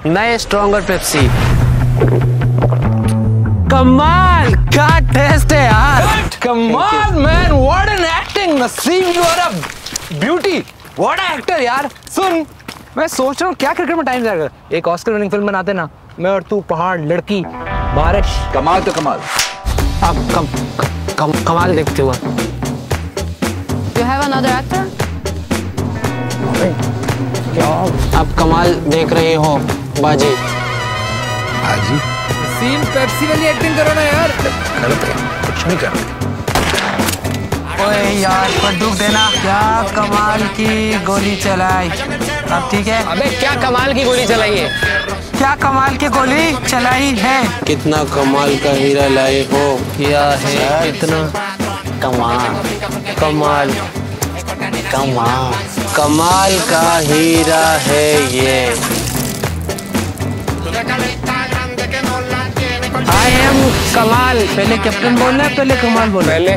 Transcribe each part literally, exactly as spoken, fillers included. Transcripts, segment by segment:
नए stronger Pepsi. कमाल क्या टेस्ट है यार। कमाल man, what an acting. Naseem, you are a beauty, what a actor यार। सुन, मैं सोच रहा हूँ क्या क्रिकेट में टाइम जाएगा। एक ऑस्कर विनिंग फिल्म बनाते ना, मैं और तू, पहाड़, लड़की, बारिश। कमाल तो कमाल। अब कम, कम, कमाल देखते हुआ। You have another actor? अब कमाल देख रही हो बाजी। बाजी? सीन पेप्सी वाली एक्टिंग करो ना यार। गलत है, कुछ नहीं कर रहे। ओए यार बंदूक देना। क्या कमाल की गोली चलाई। अब ठीक है। अबे क्या कमाल की गोली चलाई है। क्या कमाल की गोली चलाई है। कितना कमाल का हीरा लाए हो। क्या है कितना कमाल। कमाल कमाल कमाल का हीरा है ये। आई एम कमाल। पहले कैप्टन बोलना है, पहले कमाल बोलना। पहले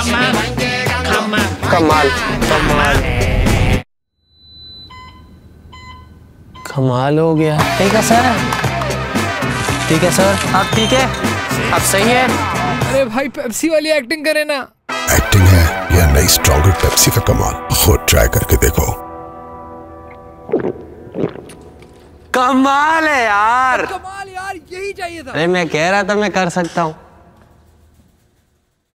कमाल कमाल कमाल हो गया। ठीक है सर, ठीक है सर, अब ठीक है, अब सही है। अरे भाई पेप्सी वाली एक्टिंग करे ना। एक्टिंग है या नई स्ट्रॉन्गर पेप्सी का कमाल, खुद ट्राई करके देखो। कमाल है यार। कमाल यार, यही चाहिए था। अरे मैं कह रहा था मैं कर सकता हूँ।